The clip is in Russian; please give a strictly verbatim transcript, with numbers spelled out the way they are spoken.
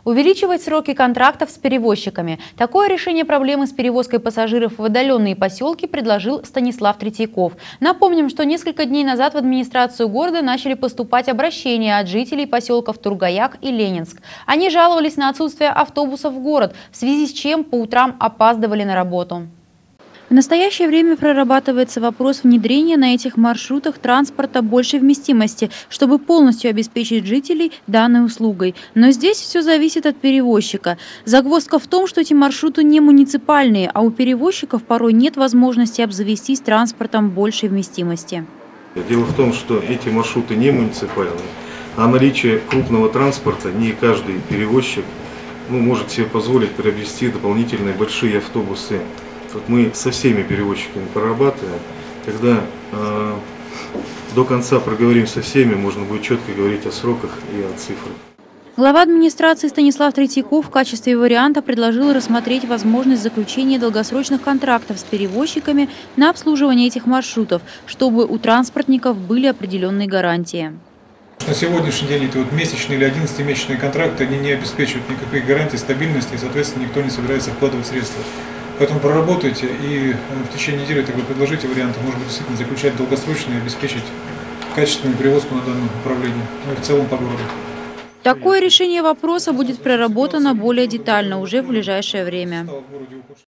Увеличивать сроки контрактов с перевозчиками. Такое решение проблемы с перевозкой пассажиров в отдаленные поселки предложил Станислав Третьяков. Напомним, что несколько дней назад в администрацию города начали поступать обращения от жителей поселков Тургаяк и Ленинск. Они жаловались на отсутствие автобусов в город, в связи с чем по утрам опаздывали на работу. В настоящее время прорабатывается вопрос внедрения на этих маршрутах транспорта большей вместимости, чтобы полностью обеспечить жителей данной услугой. Но здесь все зависит от перевозчика. Загвоздка в том, что эти маршруты не муниципальные, а у перевозчиков порой нет возможности обзавестись транспортом большей вместимости. Дело в том, что эти маршруты не муниципальные, а наличие крупного транспорта не каждый перевозчик ну, может себе позволить приобрести дополнительные большие автобусы. Вот мы со всеми перевозчиками прорабатываем. Когда э, до конца проговорим со всеми, можно будет четко говорить о сроках и о цифрах. Глава администрации Станислав Третьяков в качестве варианта предложил рассмотреть возможность заключения долгосрочных контрактов с перевозчиками на обслуживание этих маршрутов, чтобы у транспортников были определенные гарантии. На сегодняшний день эти вот месячные или одиннадцатимесячные контракты они не обеспечивают никаких гарантий стабильности, и, соответственно, никто не собирается вкладывать средства. Поэтому проработайте и в течение недели тогда предложите варианты, может быть, действительно заключать долгосрочные и обеспечить качественную перевозку на данном направлении, ну и в целом по городу. Такое решение вопроса будет проработано более детально уже в ближайшее время.